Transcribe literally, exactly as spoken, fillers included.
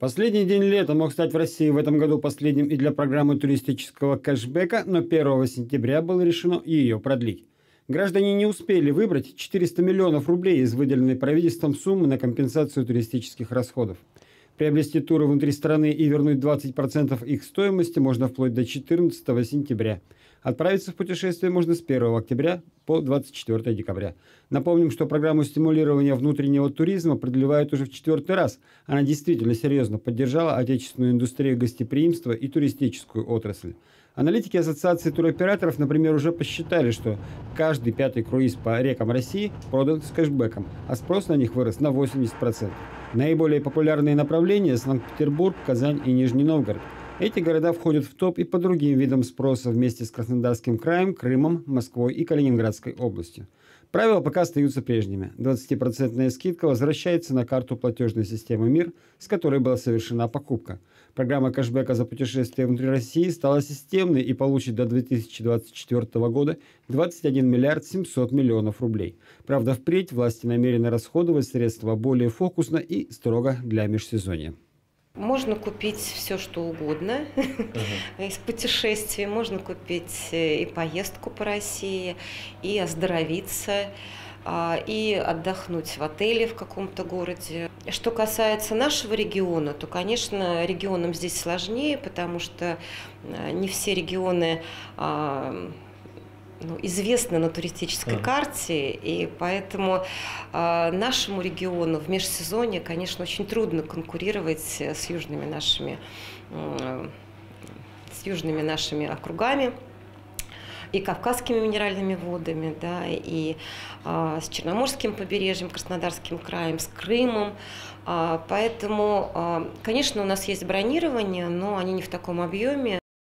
Последний день лета мог стать в России в этом году последним и для программы туристического кэшбэка, но первого сентября было решено ее продлить. Граждане не успели выбрать четыреста миллионов рублей из выделенной правительством суммы на компенсацию туристических расходов. Приобрести туры внутри страны и вернуть двадцать процентов их стоимости можно вплоть до четырнадцатого сентября. Отправиться в путешествие можно с первого октября по двадцать четвёртое декабря. Напомним, что программу стимулирования внутреннего туризма продлевают уже в четвертый раз. Она действительно серьезно поддержала отечественную индустрию гостеприимства и туристическую отрасль. Аналитики Ассоциации туроператоров, например, уже посчитали, что каждый пятый круиз по рекам России продан с кэшбэком, а спрос на них вырос на восемьдесят процентов. Наиболее популярные направления – Санкт-Петербург, Казань и Нижний Новгород. Эти города входят в топ и по другим видам спроса вместе с Краснодарским краем, Крымом, Москвой и Калининградской областью. Правила пока остаются прежними. двадцатипроцентная скидка возвращается на карту платежной системы МИР, с которой была совершена покупка. Программа кэшбэка за путешествия внутри России стала системной и получит до две тысячи двадцать четвёртого года двадцать один миллиард семьсот миллионов рублей. Правда, впредь власти намерены расходовать средства более фокусно и строго для межсезонья. Можно купить все, что угодно uh-huh. из путешествий. Можно купить и поездку по России, и оздоровиться, и отдохнуть в отеле в каком-то городе. Что касается нашего региона, то, конечно, регионам здесь сложнее, потому что не все регионы Ну, известны на туристической uh-huh. карте, и поэтому э, нашему региону в межсезонье, конечно, очень трудно конкурировать с южными нашими, э, с южными нашими округами и Кавказскими минеральными водами, да, и э, с Черноморским побережьем, Краснодарским краем, с Крымом. Э, поэтому, э, конечно, у нас есть бронирование, но они не в таком объеме.